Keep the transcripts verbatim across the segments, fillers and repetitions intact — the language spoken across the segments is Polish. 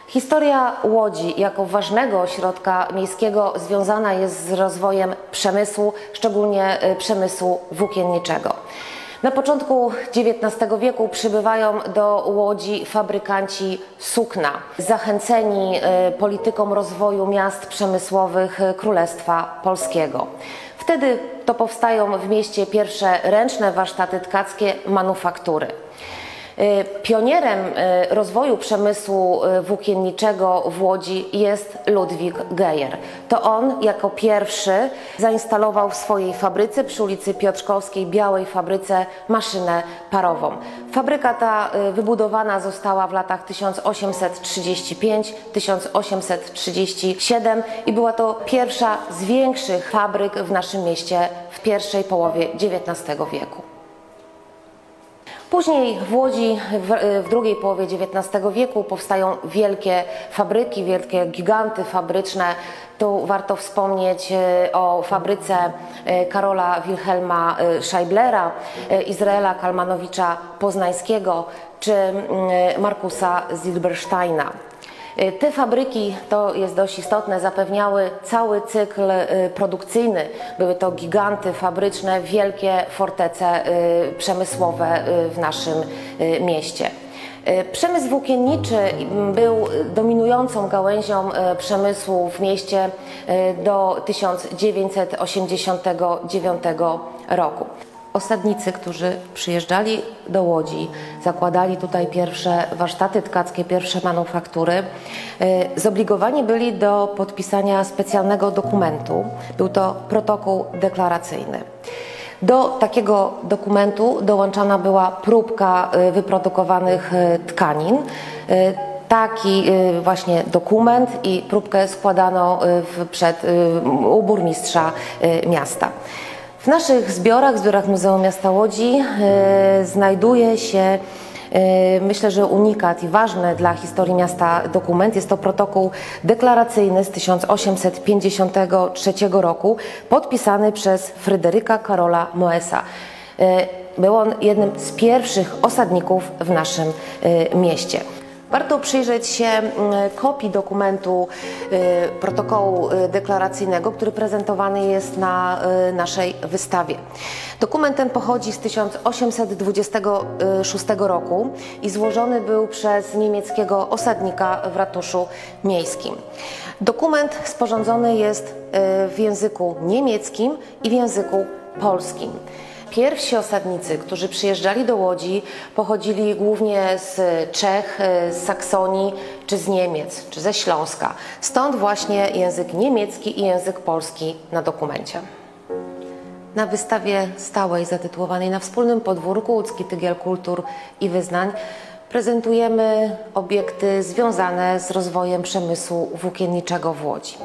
Historia Łodzi jako ważnego ośrodka miejskiego związana jest z rozwojem przemysłu, szczególnie przemysłu włókienniczego. Na początku dziewiętnastego wieku przybywają do Łodzi fabrykanci sukna, zachęceni polityką rozwoju miast przemysłowych Królestwa Polskiego. Wtedy to powstają w mieście pierwsze ręczne warsztaty tkackie, manufaktury. Pionierem rozwoju przemysłu włókienniczego w Łodzi jest Ludwik Geyer. To on jako pierwszy zainstalował w swojej fabryce przy ulicy Piotrkowskiej, Białej Fabryce, maszynę parową. Fabryka ta wybudowana została w latach tysiąc osiemset trzydziestym piątym do tysiąc osiemset trzydziestego siódmego i była to pierwsza z większych fabryk w naszym mieście w pierwszej połowie dziewiętnastego wieku. Później w Łodzi w, w drugiej połowie dziewiętnastego wieku powstają wielkie fabryki, wielkie giganty fabryczne. Tu warto wspomnieć o fabryce Karola Wilhelma Scheiblera, Izraela Kalmanowicza Poznańskiego czy Markusa Zilbersteina. Te fabryki, to jest dość istotne, zapewniały cały cykl produkcyjny. Były to giganty fabryczne, wielkie fortece przemysłowe w naszym mieście. Przemysł włókienniczy był dominującą gałęzią przemysłu w mieście do tysiąc dziewięćset osiemdziesiątego dziewiątego roku. Osadnicy, którzy przyjeżdżali do Łodzi, zakładali tutaj pierwsze warsztaty tkackie, pierwsze manufaktury, zobligowani byli do podpisania specjalnego dokumentu. Był to protokół deklaracyjny. Do takiego dokumentu dołączana była próbka wyprodukowanych tkanin. Taki właśnie dokument i próbkę składano przed, u burmistrza miasta. W naszych zbiorach, zbiorach Muzeum Miasta Łodzi yy, znajduje się, yy, myślę, że unikat i ważny dla historii miasta dokument. Jest to protokół deklaracyjny z tysiąc osiemset pięćdziesiątego trzeciego roku, podpisany przez Fryderyka Karola Moesa. Yy, był on jednym z pierwszych osadników w naszym yy, mieście. Warto przyjrzeć się kopii dokumentu protokołu deklaracyjnego, który prezentowany jest na naszej wystawie. Dokument ten pochodzi z tysiąc osiemset dwudziestego szóstego roku i złożony był przez niemieckiego osadnika w ratuszu miejskim. Dokument sporządzony jest w języku niemieckim i w języku polskim. Pierwsi osadnicy, którzy przyjeżdżali do Łodzi, pochodzili głównie z Czech, z Saksonii, czy z Niemiec, czy ze Śląska. Stąd właśnie język niemiecki i język polski na dokumencie. Na wystawie stałej zatytułowanej Na wspólnym podwórku Łódzki Tygiel Kultur i Wyznań prezentujemy obiekty związane z rozwojem przemysłu włókienniczego w Łodzi.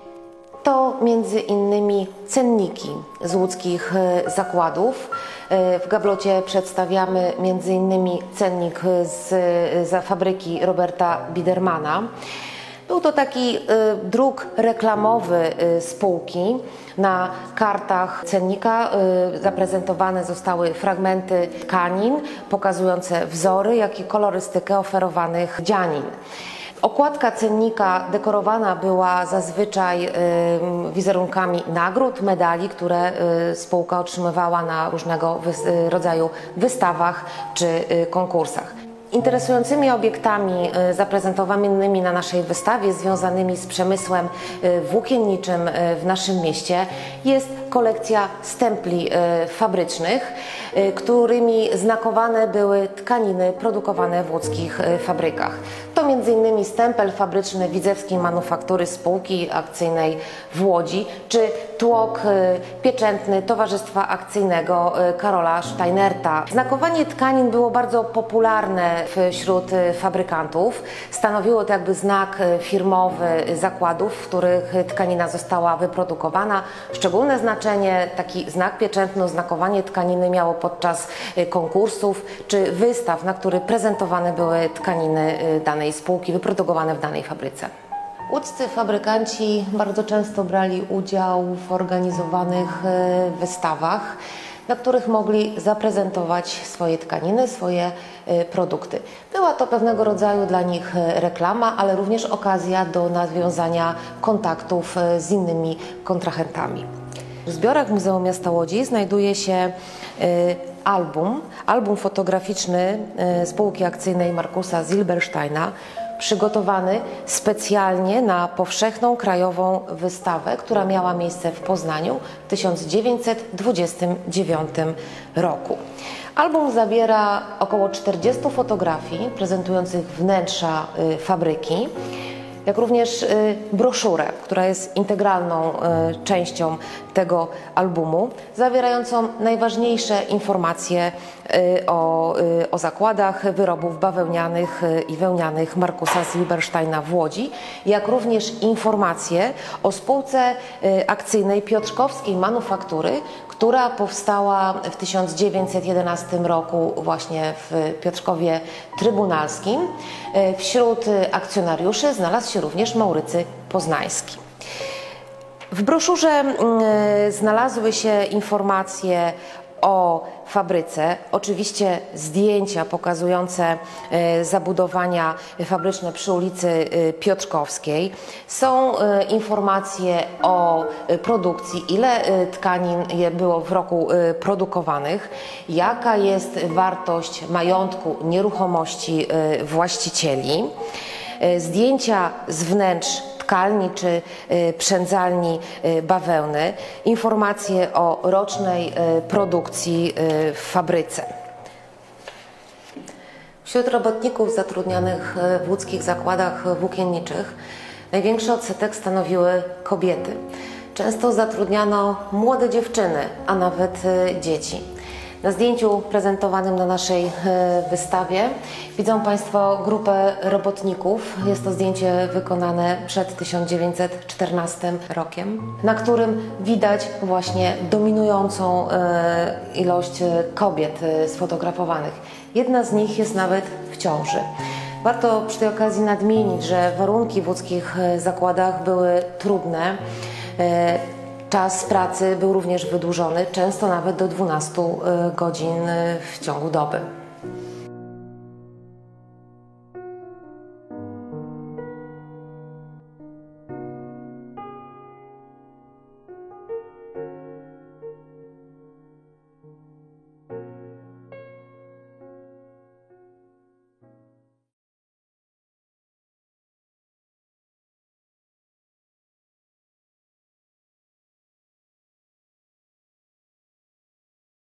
To między innymi cenniki z łódzkich zakładów. W gablocie przedstawiamy między innymi cennik z, z fabryki Roberta Biedermana. Był to taki druk reklamowy spółki. Na kartach cennika zaprezentowane zostały fragmenty tkanin pokazujące wzory, jak i kolorystykę oferowanych dzianin. Okładka cennika dekorowana była zazwyczaj wizerunkami nagród, medali, które spółka otrzymywała na różnego rodzaju wystawach czy konkursach. Interesującymi obiektami zaprezentowanymi na naszej wystawie związanymi z przemysłem włókienniczym w naszym mieście jest kolekcja stempli fabrycznych, którymi znakowane były tkaniny produkowane w łódzkich fabrykach. To między innymi stempel fabryczny Widzewskiej Manufaktury Spółki Akcyjnej w Łodzi, czy tłok pieczętny Towarzystwa Akcyjnego Karola Steinerta. Znakowanie tkanin było bardzo popularne wśród fabrykantów. Stanowiło to jakby znak firmowy zakładów, w których tkanina została wyprodukowana. Szczególne znaczenie taki znak pieczętny, oznakowanie tkaniny miało podczas konkursów czy wystaw, na których prezentowane były tkaniny danej spółki wyprodukowane w danej fabryce. Łódzcy fabrykanci bardzo często brali udział w organizowanych wystawach. na których mogli zaprezentować swoje tkaniny, swoje produkty. Była to pewnego rodzaju dla nich reklama, ale również okazja do nawiązania kontaktów z innymi kontrahentami. W zbiorach Muzeum Miasta Łodzi znajduje się album, album fotograficzny spółki akcyjnej Markusa Zilbersteina, przygotowany specjalnie na powszechną krajową wystawę, która miała miejsce w Poznaniu w tysiąc dziewięćset dwudziestym dziewiątym roku. Album zawiera około czterdziestu fotografii prezentujących wnętrza fabryki, jak również broszurę, która jest integralną częścią tego albumu, zawierającą najważniejsze informacje o, o zakładach wyrobów bawełnianych i wełnianych Markusa Zilbersteina w Łodzi, jak również informacje o spółce akcyjnej Piotrkowskiej Manufaktury, która powstała w tysiąc dziewięćset jedenastym roku właśnie w Piotrkowie Trybunalskim. Wśród akcjonariuszy znalazł się również Maurycy Poznański. W broszurze znalazły się informacje o fabryce, oczywiście zdjęcia pokazujące zabudowania fabryczne przy ulicy Piotrkowskiej. Są informacje o produkcji, ile tkanin było w roku produkowanych, jaka jest wartość majątku, nieruchomości właścicieli, zdjęcia z wnętrz tkalni czy przędzalni bawełny, informacje o rocznej produkcji w fabryce. Wśród robotników zatrudnionych w łódzkich zakładach włókienniczych największy odsetek stanowiły kobiety. Często zatrudniano młode dziewczyny, a nawet dzieci. Na zdjęciu prezentowanym na naszej wystawie widzą Państwo grupę robotników. Jest to zdjęcie wykonane przed tysiąc dziewięćset czternastym rokiem, na którym widać właśnie dominującą ilość kobiet sfotografowanych. Jedna z nich jest nawet w ciąży. Warto przy tej okazji nadmienić, że warunki w łódzkich zakładach były trudne. Czas pracy był również wydłużony, często nawet do dwunastu godzin w ciągu doby.